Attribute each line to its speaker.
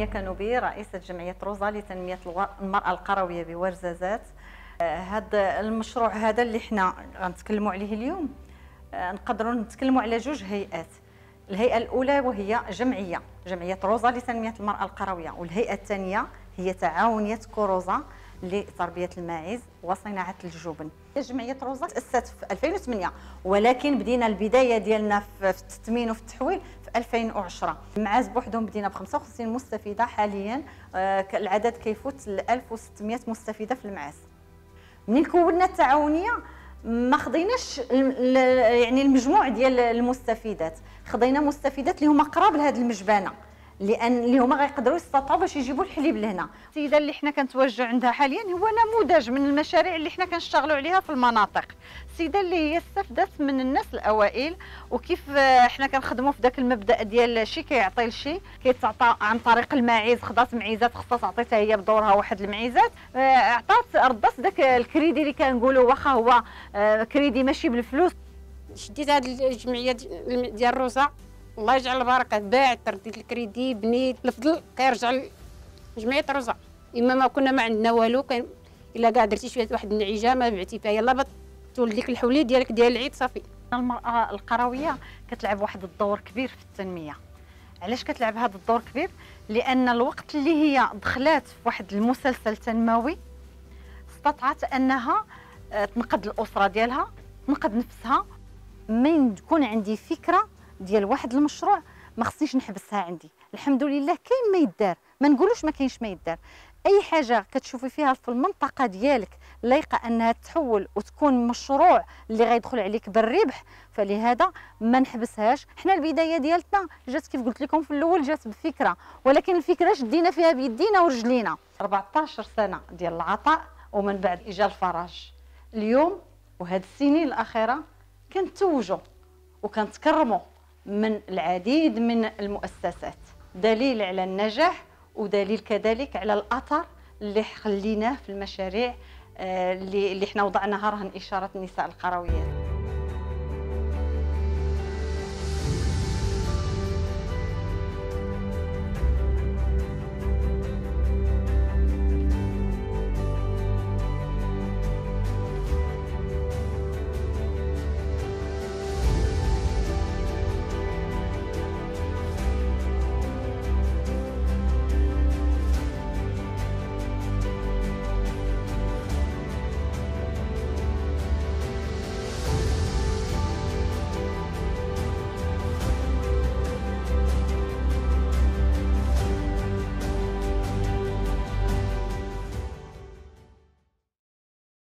Speaker 1: سمية كنوبي رئيسة جمعية روزا لتنمية المرأة القروية بورزازات. هذا المشروع هذا اللي حنا غنتكلموا عليه اليوم، نقدروا نتكلموا على جوج هيئات. الهيئة الأولى وهي جمعية روزا لتنمية المرأة القروية، والهيئة الثانية هي تعاونية كوروزا لتربية الماعز وصناعة الجبن. جمعية روزا تأسست في 2008، ولكن بدينا البداية ديالنا في التثمين وفي التحويل في 2010. المعاز بوحدهم بدينا ب 55 مستفيدة حاليا، العدد كيفوت ل 1600 مستفيدة في المعاز. منين كونا التعاونية ما خديناش يعني المجموع ديال المستفيدات، خدينا مستفيدات اللي هما قراب لهذه المجبانه، لان اللي هما غيقدروا يستطيعوا باش يجيبوا الحليب لهنا. السيده اللي حنا كنتوجهوا عندها حاليا هو نموذج من المشاريع اللي حنا كنشتغلوا عليها في المناطق. السيده اللي هي استفدت من الناس الاوائل، وكيف حنا كنخدموا في ذاك المبدا ديال شي كيعطي لشي، كيتعطى عن طريق الماعز. خدات معيزات خصها تعطي حتى هي بدورها واحد المعيزات، عطات ردات ذاك الكريدي اللي كنقولوا واخا هو كريدي ماشي بالفلوس.
Speaker 2: شديت هذه الجمعيه ديال روزا، الله يجعل البركه، باعت رديت الكريدي، بنيت الفضل كيرجع لجمعيه روزا. اما ما كنا ما عندنا والو، كان الا كاع درتي شويه واحد النعيجه ما بعتي فيها يلاه تولد لك الحوليه ديالك ديال العيد صافي.
Speaker 1: المراه القرويه كتلعب واحد الدور كبير في التنميه. علاش كتلعب هذا الدور كبير؟ لان الوقت اللي هي دخلات في واحد المسلسل تنموي استطاعت انها تنقذ الاسره ديالها، تنقذ نفسها. من تكون عندي فكره ديال واحد المشروع ما خصنيش نحبسها عندي، الحمد لله كاين ما يدار، ما نقولوش ما كاينش ما يدار. اي حاجه كتشوفي فيها في المنطقه ديالك لايقه انها تحول وتكون مشروع اللي غيدخل عليك بالربح، فلهذا ما نحبسهاش. حنا البدايه ديالتنا جات كيف قلت لكم في الاول، جات بفكره، ولكن الفكره شدينا فيها بيدينا ورجلينا. 14 سنه ديال العطاء ومن بعد اجا الفرج. اليوم وهاد السنين الاخيره كنتوجوا وكنتكرموا من العديد من المؤسسات، دليل على النجاح ودليل كذلك على الاثر اللي خليناه في المشاريع اللي احنا وضعناها رهن اشاره النساء القرويات.